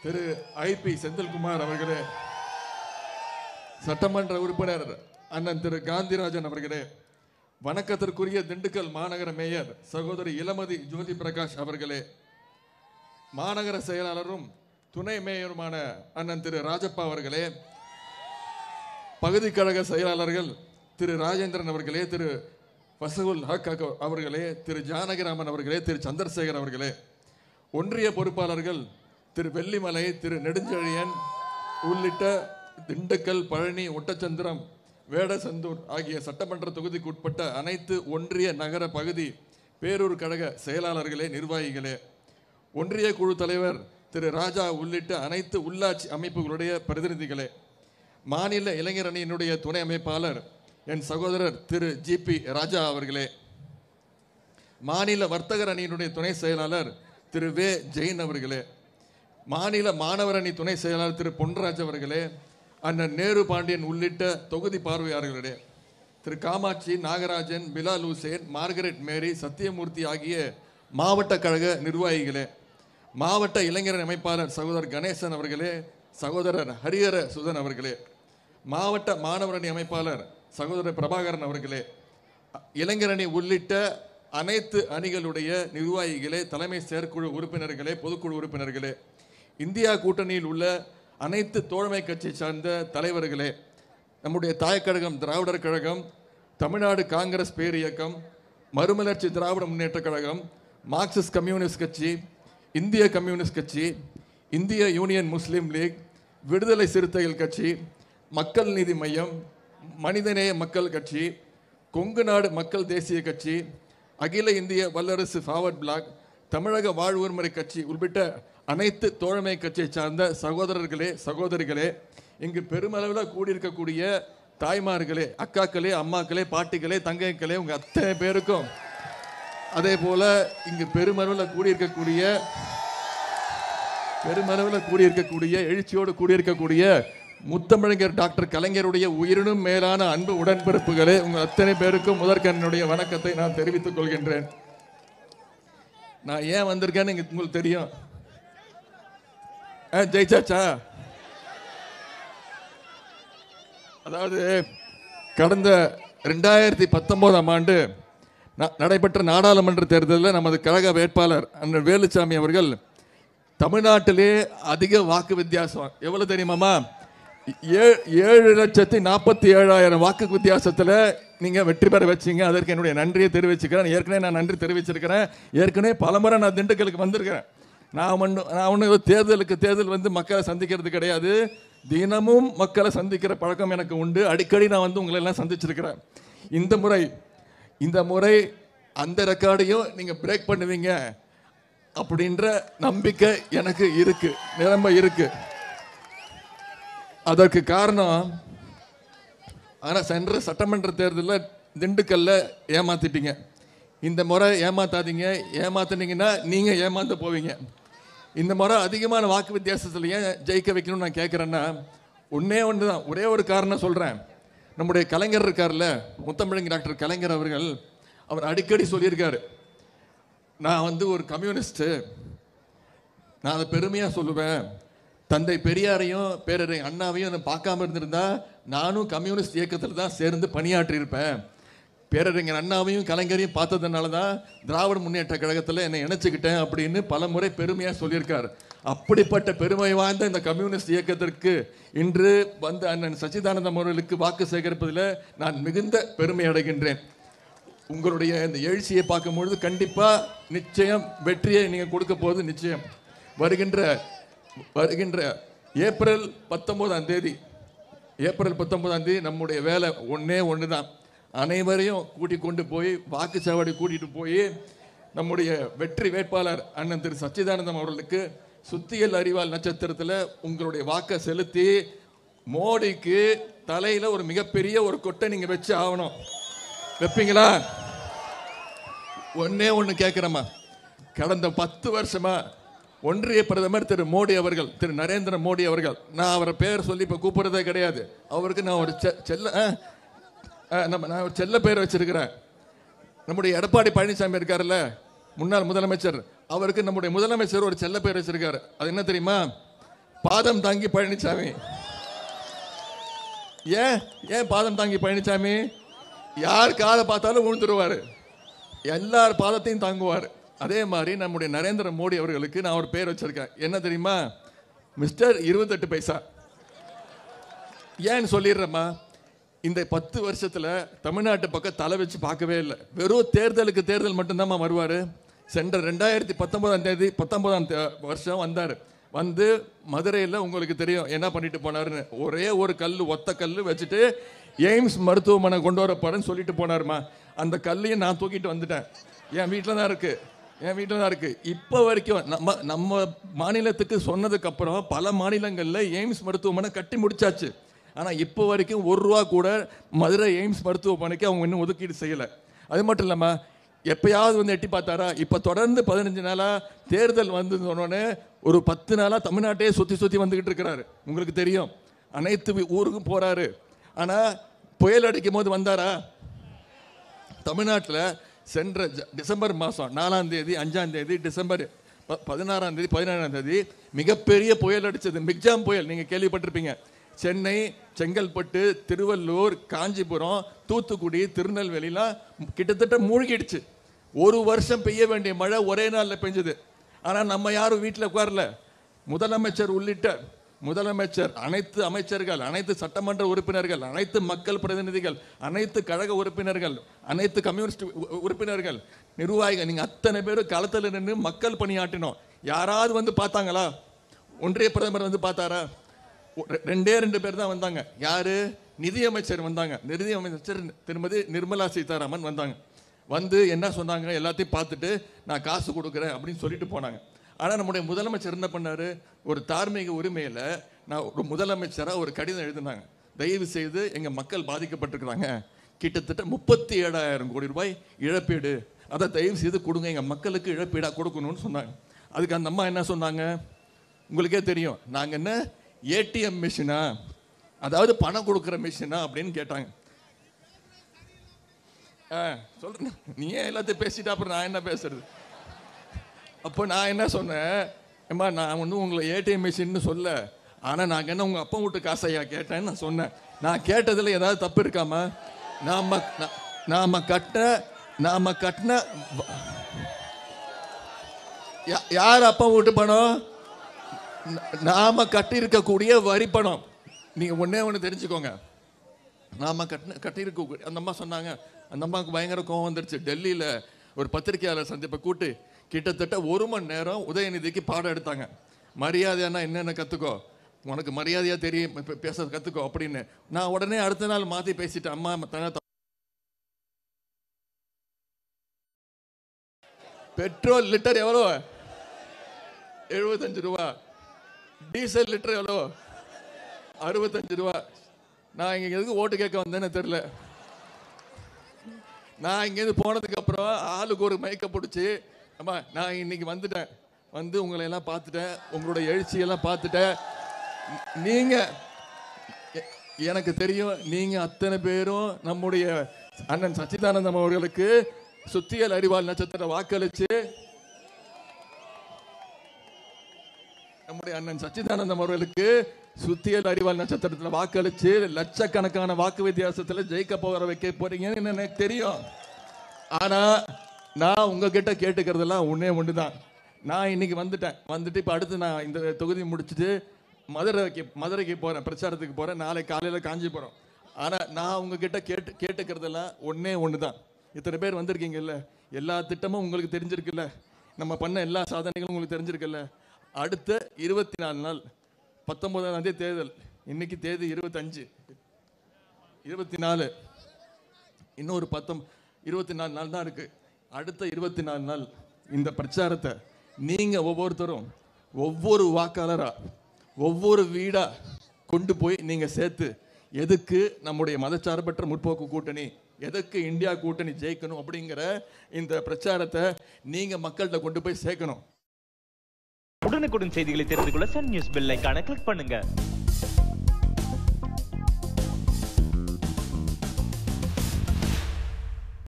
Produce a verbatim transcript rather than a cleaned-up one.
Thiru I P Senthilkumar அவர்களே, சட்டமன்ற உறுப்பினர் அண்ணன் திரு காந்திராஜன் அவர்களே, வணக்கத்திற்குரிய திண்டுக்கல் மாநகர மேயர் சகோதரி இளமதி ஜோதி பிரகாஷ் அவர்களே, மாநகர செயலாளரும் துணை மேயருமான அண்ணன் திரு ராஜப்பா அவர்களே, பகுதி கழக செயலாளர்கள் திரு ராஜேந்திரன் அவர்களே, திரு வசகுல் ஹக் அவர்களே, திரு ஜானகிராமன் அவர்களே, திரு சந்திரசேகர் அவர்களே, ஒன்றிய பொறுப்பாளர்கள் திரு வெள்ளிமலை, திரு நெடுஞ்செழியன் உள்ளிட்ட திண்டுக்கல், பழனி, ஒட்டச்சந்திரம், வேடசந்தூர் ஆகிய சட்டமன்ற தொகுதிக்கு உட்பட்ட அனைத்து ஒன்றிய நகர பகுதி பேரூர் கழக செயலாளர்களே, நிர்வாகிகளே, ஒன்றிய குழு தலைவர் திரு ராஜா உள்ளிட்ட அனைத்து உள்ளாட்சி அமைப்புகளுடைய பிரதிநிதிகளே, மாநில இளைஞர் அணியினுடைய துணை அமைப்பாளர் என் சகோதரர் திரு ஜி பி ராஜா அவர்களே, மாநில வர்த்தகர் அணியினுடைய துணை செயலாளர் திரு வே ஜெயின் அவர்களே, மாநில மாணவர் அணி துணை செயலாளர் திரு பொன்ராஜ் அவர்களே, அண்ணன் நேரு பாண்டியன் உள்ளிட்ட தொகுதி பார்வையாளர்களே, திரு காமாட்சி, நாகராஜன், பிலால் ஹுசேன், மார்கரெட் மேரி, சத்தியமூர்த்தி ஆகிய மாவட்ட கழக நிர்வாகிகளே, மாவட்ட இளைஞர் அமைப்பாளர் சகோதரர் கணேசன் அவர்களே, சகோதரர் ஹரிஹர சுதன் அவர்களே, மாவட்ட மாணவர் அணி அமைப்பாளர் சகோதரர் பிரபாகரன் அவர்களே, இளைஞர் அணி உள்ளிட்ட அனைத்து அணிகளுடைய நிர்வாகிகளே, தலைமை செயற்குழு உறுப்பினர்களே, பொதுக்குழு உறுப்பினர்களே, இந்தியா கூட்டணியில் உள்ள அனைத்து தோழமை கட்சி சார்ந்த தலைவர்களே, நம்முடைய தாயக்கழகம் திராவிடர் கழகம், தமிழ்நாடு காங்கிரஸ் பேர் இயக்கம், மறுமலர்ச்சி திராவிட முன்னேற்ற கழகம், மார்க்சிஸ்ட் கம்யூனிஸ்ட் கட்சி, இந்திய கம்யூனிஸ்ட் கட்சி, இந்திய யூனியன் முஸ்லீம் லீக், விடுதலை சிறுத்தைகள் கட்சி, மக்கள் நீதி மையம், மனிதநேய மக்கள் கட்சி, கொங்கு நாடு மக்கள் தேசிய கட்சி, அகில இந்திய வல்லரசு ஃபார்வர்ட் பிளாக், தமிழக வாழ்வுரிமை கட்சி உள்ளிட்ட அனைத்து தோழமை கட்சியை சார்ந்த சகோதரர்களே, சகோதரிகளே, இங்கு பெருமளவில் கூடியிருக்கக்கூடிய தாய்மார்களே, அக்காக்களே, அம்மாக்களே, பாட்டிகளே, தங்கைகளே, உங்க அத்தனை பேருக்கும், அதே போல இங்கு பெருமளவில் கூடியிருக்கக்கூடிய பெருமளவில் கூடியிருக்கக்கூடிய எழுச்சியோடு கூடியிருக்கக்கூடிய முத்தமிழர் டாக்டர் கலைஞருடைய உயிரினும் மேலான அன்பு உடன்பிறப்புகளே, உங்க அத்தனை பேருக்கும் முதற்கண்ணுடைய வணக்கத்தை நான் தெரிவித்துக் கொள்கின்றேன். நான் ஏன் வந்திருக்கேன்னு உங்களுக்கு தெரியும். ஜெயிச்சாச்சா? அதாவது கடந்த ரெண்டாயிரத்தி பத்தொன்பதாம் ஆண்டு நடைபெற்ற நாடாளுமன்ற தேர்தலில் நமது கழக வேட்பாளர் அண்ணன் வேலுச்சாமி அவர்கள் தமிழ்நாட்டிலே அதிக வாக்கு வித்தியாசம் எவ்வளவு தெரியுமாமா? ஏழு லட்சத்தி நாற்பத்தி ஏழாயிரம் வாக்கு வித்தியாசத்தில் நீங்கள் வெற்றி பெற வச்சிங்க. அதற்கு என்னுடைய நன்றியை தெரிவிச்சுக்கிறேன். ஏற்கனவே நான் நன்றி தெரிவிச்சிருக்கிறேன். ஏற்கனவே பலமுறை நான் திண்டுக்கலுக்கு வந்திருக்கிறேன். நான் ஒன்று நான் ஒன்று தேர்தலுக்கு தேர்தல் வந்து மக்களை சந்திக்கிறது கிடையாது. தினமும் மக்களை சந்திக்கிற பழக்கம் எனக்கு உண்டு. அடிக்கடி நான் வந்து உங்களை எல்லாம் சந்திச்சிருக்கிறேன். இந்த முறை இந்த முறை அந்த ரெக்கார்டையும் நீங்கள் பிரேக் பண்ணுவீங்க அப்படின்ற நம்பிக்கை எனக்கு இருக்கு, நிரம்ப இருக்கு. அதற்கு காரணம், ஆனால் சென்ற சட்டமன்ற தேர்தலில் திண்டுக்கல்ல ஏமாத்திட்டீங்க. இந்த முறை ஏமாத்தாதீங்க. ஏமாத்தினீங்கன்னா நீங்கள் ஏமாந்து போவீங்க. இந்த முறை அதிகமான வாக்கு வித்தியாசத்தில் ஏன் ஜெயிக்க வைக்கணும்னு நான் கேட்குறேன்னா, ஒன்றே ஒன்று தான், ஒரே ஒரு காரணம் சொல்கிறேன். நம்முடைய கலைஞர் இருக்கார்ல, முத்தமிழர் டாக்டர் கலைஞர் அவர்கள், அவர் அடிக்கடி சொல்லியிருக்காரு, நான் வந்து ஒரு கம்யூனிஸ்ட்டு, நான் அதை பெருமையாக சொல்லுவேன். தந்தை பெரியாரையும் பேரறிஞர் அண்ணாவையும் நான் பார்க்காம இருந்திருந்தா நானும் கம்யூனிஸ்ட் இயக்கத்தில் தான் சேர்ந்து பணியாற்றியிருப்பேன். பேரறிஞர் அண்ணாவையும் கலைஞரையும் பார்த்ததுனால தான் திராவிட முன்னேற்ற கழகத்தில் என்னை இணைச்சிக்கிட்டேன் அப்படின்னு பல முறை பெருமையாக சொல்லியிருக்கார். அப்படிப்பட்ட பெருமை வாய்ந்த இந்த கம்யூனிஸ்ட் இயக்கத்திற்கு இன்று வந்து அண்ணன் சச்சிதானந்தம் அவர்களுக்கு வாக்கு சேகரிப்பதில் நான் மிகுந்த பெருமை அடைகின்றேன். உங்களுடைய இந்த எழுச்சியை பார்க்கும்பொழுது கண்டிப்பாக நிச்சயம் வெற்றியை நீங்கள் கொடுக்க போவது நிச்சயம். வருகின்ற வருகின்ற ஏப்ரல் பத்தொன்பதாம் தேதி ஏப்ரல் பத்தொன்பதாம் தேதி நம்முடைய வேலை ஒன்றே ஒன்று தான். அனைவரையும் கூட்டிக் கொண்டு போய் வாக்குச்சாவடி கூட்டிட்டு போய் நம்முடைய வெற்றி வேட்பாளர் அண்ணன் திரு சச்சிதானந்தம் அவர்களுக்கு சுத்தியல் அறிவால் நட்சத்திரத்தில் உங்களுடைய வாக்கை செலுத்தி மோடிக்கு தலையில ஒரு மிகப்பெரிய ஒரு கொட்டை நீங்க வச்சு ஆகணும். வைப்பீங்களா? ஒன்னே ஒன்று கேட்கிறேம்மா, கடந்த பத்து வருஷமா ஒன்றிய பிரதமர் திரு மோடி அவர்கள், திரு நரேந்திர மோடி அவர்கள், நான் அவரை பேர் சொல்லி இப்போ கூப்பிடுறதே கிடையாது. அவருக்கு நான் ஒரு செல்ல நம்ம நான் ஒரு செல்ல பேர் வச்சிருக்கிறேன். நம்முடைய எடப்பாடி பழனிசாமி இருக்காருல்ல, முன்னாள் முதலமைச்சர், அவருக்கு நம்முடைய முதலமைச்சர் ஒரு செல்ல பேர் வச்சிருக்காரு. அது என்ன தெரியுமா? பாதம் தாங்கி பழனிசாமி. ஏன் ஏன் பாதம் தாங்கி பழனிசாமி? யார் காலை பார்த்தாலும் விழுந்துருவாரு, எல்லார் பாதத்தையும் தாங்குவார். அதே மாதிரி நம்முடைய நரேந்திர மோடி அவர்களுக்கு நான் ஒரு பேர் வச்சிருக்கேன். என்ன தெரியுமா? மிஸ்டர் இருபத்தெட்டு பைசா. ஏன்னு சொல்லிடுறேம்மா, இந்த பத்து வருஷத்துல தமிழ்நாட்டு பக்கம் தலை வச்சு பார்க்கவே இல்லை. வெறும் தேர்தலுக்கு தேர்தல் மட்டும்தான் வருவார். சென்ற ரெண்டாயிரத்தி பத்தொன்பதாம் தேதி பத்தொன்பதாம் வருஷம் வந்தார். வந்து மதுரையில் உங்களுக்கு தெரியும் என்ன பண்ணிட்டு போனாருன்னு. ஒரே ஒரு கல், ஒத்த கல் வச்சுட்டு எய்ம்ஸ் மருத்துவமனை கொண்டு வர போறேன்னு சொல்லிட்டு போனாருமா. அந்த கல்லையும் நான் தூக்கிட்டு வந்துட்டேன். என் வீட்டில் தான் இருக்கு, என் வீட்டில் தான் இருக்கு. இப்போ வரைக்கும் நம்ம நம்ம மாநிலத்துக்கு சொன்னதுக்கு அப்புறம் பல மாநிலங்களில் எய்ம்ஸ் மருத்துவமனை கட்டி முடிச்சாச்சு. ஆனால் இப்போ வரைக்கும் ஒரு ரூபா கூட மதுரை எய்ம்ஸ் மருத்துவமனைக்கு அவங்க இன்னும் ஒதுக்கீடு செய்யலை. அது மட்டும் இல்லாமல் எப்பயாவது வந்து எட்டி பார்த்தாரா? இப்போ தொடர்ந்து பதினஞ்சு நாளாக தேர்தல் வந்து சொன்னோன்னே ஒரு பத்து நாளாக தமிழ்நாட்டையே சுற்றி சுற்றி வந்துக்கிட்டு இருக்கிறாரு. உங்களுக்கு தெரியும், அனைத்து ஊருக்கும் போகிறாரு. ஆனால் புயல் அடிக்கும் போது வந்தாரா? தமிழ்நாட்டில் சென்ற டிசம்பர் மாதம் நாலாம் தேதி, அஞ்சாம் தேதி, டிசம்பர் பதினாறாம் தேதி, பதினேழாம் தேதி மிகப்பெரிய புயல் அடித்தது. மிக்ஜாம் புயல் நீங்கள் கேள்விப்பட்டிருப்பீங்க. சென்னை, செங்கல்பட்டு, திருவள்ளூர், காஞ்சிபுரம், தூத்துக்குடி, திருநெல்வேலிலாம் கிட்டத்தட்ட மூழ்கிடுச்சு. ஒரு வருஷம் பெய்ய வேண்டிய மழை ஒரே நாளில் பெஞ்சது. ஆனால் நம்ம யாரும் வீட்டில் உட்காரல. முதலமைச்சர் உள்ளிட்ட முதலமைச்சர், அனைத்து அமைச்சர்கள், அனைத்து சட்டமன்ற உறுப்பினர்கள், அனைத்து மக்கள் பிரதிநிதிகள், அனைத்து கழக உறுப்பினர்கள், அனைத்து கம்யூனிஸ்ட் உறுப்பினர்கள், நிர்வாகிகள், நீங்கள் அத்தனை பேரும் களத்தில் நின்று மக்கள் பணியாற்றினோம். யாராவது வந்து பார்த்தாங்களா? ஒன்றிய பிரதமர் வந்து பார்த்தாரா? ரெண்டே ரெண்டு பேர் தான் வந்தாங்க. யாரு? நிதியமைச்சர் வந்தாங்க. நிதியமைச்சர் திருமதி நிர்மலா சீதாராமன் வந்தாங்க. வந்து என்ன சொன்னாங்க? எல்லாத்தையும் பார்த்துட்டு நான் காசு கொடுக்குறேன் அப்படின்னு சொல்லிட்டு போனாங்க. ஆனால் நம்முடைய முதலமைச்சர் என்ன பண்ணாரு? ஒரு தார்மீக உரிமையில் நான் ஒரு முதலமைச்சராக ஒரு கடிதம் எழுதினாங்க. தயவு செய்து எங்கள் மக்கள் பாதிக்கப்பட்டிருக்கிறாங்க, கிட்டத்தட்ட முப்பத்தி ஏழாயிரம் கோடி ரூபாய் இழப்பீடு, அதை தயவு செய்து கொடுங்க, எங்கள் மக்களுக்கு இழப்பீடாக கொடுக்கணும்னு சொன்னாங்க. அதுக்கு அந்த அம்மா என்ன சொன்னாங்க? உங்களுக்கே தெரியும். நாங்கள் என்ன ஏடிஎம் மிஷினா, அதாவது பணம் கொடுக்குற மிஷினா அப்படின்னு கேட்டாங்க. ஆ சொல்றேன், நீ ஏன் எல்லாத்தையும் பேசிட்டு அப்புறம் நான் என்ன பேசுறது? அப்போ நான் என்ன சொன்னேன்? ஏம்மா, நான் ஒன்றும் உங்களை ஏடிஎம் மிஷின்னு சொல்ல, ஆனால் நாங்கள் என்ன உங்கள் அப்பா வீட்டு காசையா கேட்டேன்னு நான் சொன்னேன். நான் கேட்டதில் ஏதாவது தப்பு இருக்காமா? நாம நாம கட்டின நாம கட்டின யார் அப்பா வீட்டு பணம்? நாம கட்டி இருக்கக்கூடிய வரி பணம். நீங்க ஒன்னே ஒன்று தெரிஞ்சுக்கோங்க. நாம கட்டின கட்டியிருக்க அந்த அம்மா சொன்னாங்க. அந்த அம்மாவுக்கு பயங்கர கோவம் வந்துருச்சு. டெல்லியில் ஒரு பத்திரிகையாளர் சந்திப்பை கூட்டு கிட்டத்தட்ட ஒரு மணி நேரம் உதயநிதிக்கு பாடம் எடுத்தாங்க. மரியாதையானா என்னென்ன கற்றுக்கோ, உனக்கு மரியாதையா தெரியும் பேச கற்றுக்கோ அப்படின்னு. நான் உடனே அடுத்த நாள் மாற்றி பேசிட்டேன். அம்மா, பெட்ரோல் லிட்டர் எவ்வளோ? எழுபத்தஞ்சு ரூபா. டீசல் லிட்டர் எவ்வளோ? அறுபத்தஞ்சு ரூபா. நான் இங்கே எதுக்கு ஓட்டு கேட்க வந்தேன்னு தெரியல. நான் இங்கேருந்து போனதுக்கு அப்புறம் ஆளுக்கு ஒரு மைக்கை பிடிச்சி, அம்மா நான் இன்னைக்கு வந்துட்டேன், வந்து உங்களை எல்லாம் பார்த்துட்டேன், உங்களோட எழுச்சியெல்லாம் பார்த்துட்டேன். நீங்க எனக்கு தெரியும், நீங்க அத்தனை பேரும் நம்முடைய அண்ணன் சச்சிதானந்தம் அவர்களுக்கு சுத்தியல் அறிவால் நட்சத்திர வாக்களிச்சு, நம்முடைய அண்ணன் சச்சிதானந்தம் அவர்களுக்கு சுத்தியல் அறிவால் நட்சத்திரத்தில் வாக்களிச்சு லட்சக்கணக்கான வாக்கு வித்தியாசத்தில் ஜெயிக்க போகிற வைக்க போறீங்கன்னு எனக்கு தெரியும். ஆனா நான் உங்ககிட்ட கேட்டுக்கிறதெல்லாம் ஒன்னே ஒன்று தான். நான் இன்னைக்கு வந்துட்டேன். வந்துட்டு இப்போ அடுத்து நான் இந்த தொகுதி முடிச்சுட்டு மதுரைக்கு மதுரைக்கு போறேன், பிரச்சாரத்துக்கு போறேன். நாளை காலையில் காஞ்சிபுரம். ஆனால் நான் உங்ககிட்ட கேட்டு கேட்டுக்கிறதெல்லாம் ஒன்னே ஒன்று தான். இத்தனை பேர் வந்திருக்கீங்கல்ல, எல்லா திட்டமும் உங்களுக்கு தெரிஞ்சிருக்குல்ல, நம்ம பண்ண எல்லா சாதனைகளும் உங்களுக்கு தெரிஞ்சிருக்குல்ல. அடுத்த இருபத்தி நாலு நாள், பத்தொன்பதாம் தேதி தேர்தல், இன்னைக்கு தேதி இருபத்தஞ்சு, இருபத்தி நாலு, இன்னொரு பத்தொம் இருபத்தி நாலு நாள் தான் இருக்கு. அடுத்த இருபத்தி நாலு நாள் இந்த பிரச்சாரத்தை நீங்க ஒவ்வொருத்தரும் ஒவ்வொரு வாக்காளரா ஒவ்வொரு வீடா கொண்டு போய் நீங்க சேர்த்து, எதுக்கு நம்முடைய மதச்சார்பற்ற முற்போக்கு கூட்டணி, எதுக்கு இந்தியா கூட்டணி ஜெயிக்கணும் அப்படிங்கிற இந்த பிரச்சாரத்தை நீங்க மக்கள்கிட்ட கொண்டு போய் சேர்க்கணும். உடனுக்குடன் செய்திகளை தெரிந்து கொள்ள சன் நியூஸ் பெல் ஐகானை கிளிக் பண்ணுங்க.